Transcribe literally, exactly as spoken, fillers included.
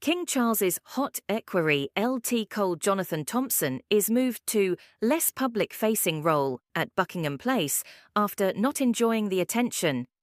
King Charles's hot equerry L T Cole Jonathan Thompson is moved to less public-facing role at Buckingham Place after not enjoying the attention